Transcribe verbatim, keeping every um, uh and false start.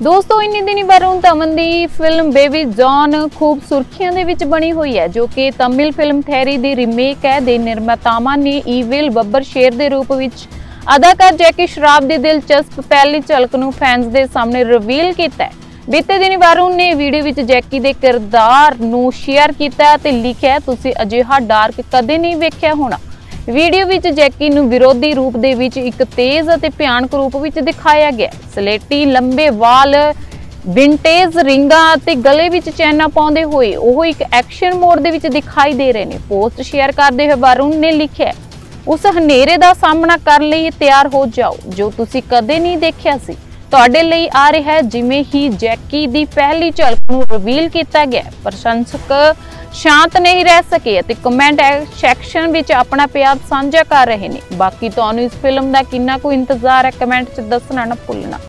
दोस्तों इन्नी दिनी वरुण धवन की फिल्म बेबी जॉन खूब सुर्खियों दे विच बनी हुई है, जो कि तमिल फिल्म थेरी दी रीमेक है। दे निर्मातावां ने ईविल बब्बर शेर के रूप विच अदाकार जैकी श्रॉफ की दिलचस्प पहली झलक नूं फैंस दे सामने रिवील किया है। बीते दिन वरुण ने वीडियो विच जैकी दे किरदार नूं शेयर किया ते लिखिया, तुसीं अजिहा डार्क कदे नहीं वेख्या होना। वीडियो विच जैकी नूं विरोधी रूप दे विच एक तेज अते भयानक रूप विच दिखाया गया। सलेटी लंबे वाल, विंटेज रिंगां अते गले विच चैना पाउंदे होए ओह एक एक्शन मोड दे विच दिखाई दे रहे ने। पोस्ट शेयर करदे होए वरुण ने लिखिया, उस हनेरे दा सामना करन लई तैयार हो जाओ जो तुसीं कदे नहीं देखिया सी। तुहाडे लई आ रहा है। जिवें ही जैकी दी पहली झलक नूं रिवील किया गया, प्रशंसक शांत नहीं रह सके ते कमेंट सैक्शन विच अपना प्यार साझा कर रहे हैं। बाकी तुहानूं इस फिल्म का कितना कोई इंतजार है, कमेंट च दसना ना भुलना।